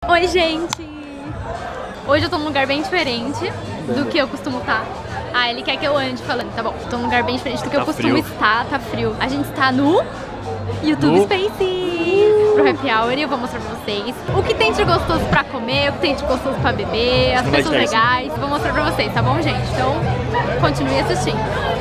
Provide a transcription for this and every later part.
Oi, gente! Hoje eu tô num lugar bem diferente do que eu costumo estar. Ah, ele quer que eu ande falando, tá bom. Tô num lugar bem diferente do que eu costumo estar, tá frio. A gente está no YouTube Space pro Happy Hour e eu vou mostrar pra vocês o que tem de gostoso pra comer, o que tem de gostoso pra beber, as pessoas legais. Vou mostrar pra vocês, tá bom, gente? Então, continue assistindo.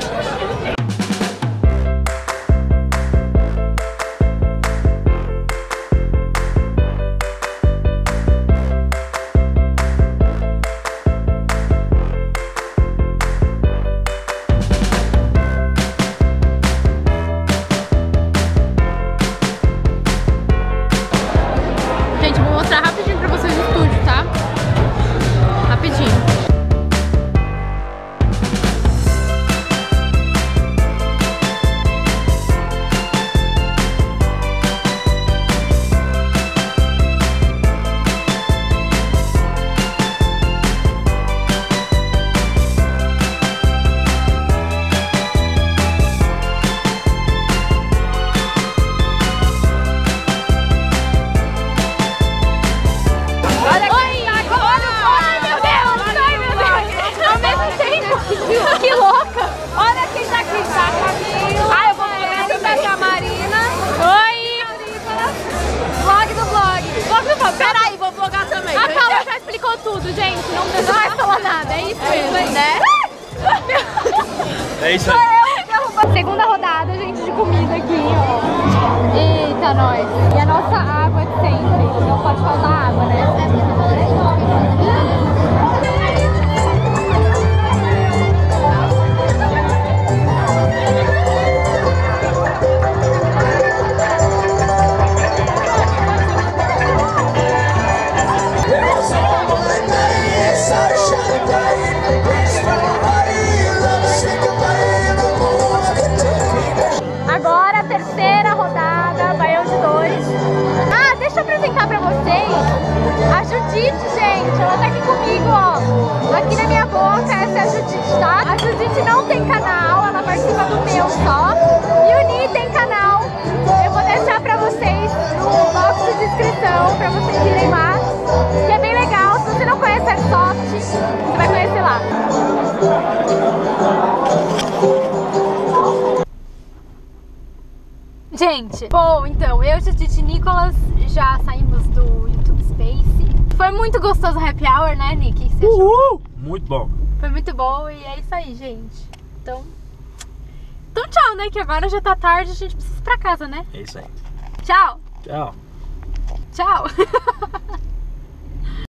Rapidinho pra vocês no estúdio, tá? Rapidinho. Que louca! Olha quem tá aqui, tá? Camilo. Ah, eu vou blogar a Marina. Oi! Vlog do vlog. Vlog do vlog. Peraí, vou vlogar também. A Paula já explicou tudo, gente. Não precisa mais falar nada. É isso mesmo, né? É isso aí. Segunda rodada, gente, de comida aqui, ó. Eita, nós. E a nossa água de sempre. Não pode faltar água, né? Agora a terceira rodada, baião de 2. Ah, deixa eu apresentar pra vocês a Judite, gente. Ela tá aqui comigo, ó. Aqui na minha boca, essa é a Judite, tá? A Judite não tem canal, ela participa do meu só. E o Ni tem canal. Eu vou deixar pra vocês no box de descrição, pra vocês irem lá. Que é bem legal. Se você não conhece Airsoft, você vai conhecer lá. Gente, bom, então, eu, Judite e Nicolas já saímos do YouTube Space. Foi muito gostoso o Happy Hour, né, Nick? O que você achou? Muito bom. Foi muito bom e é isso aí, gente. Então tchau, né? Que agora já tá tarde, a gente precisa ir pra casa, né? É isso aí. Tchau! Tchau. Tchau!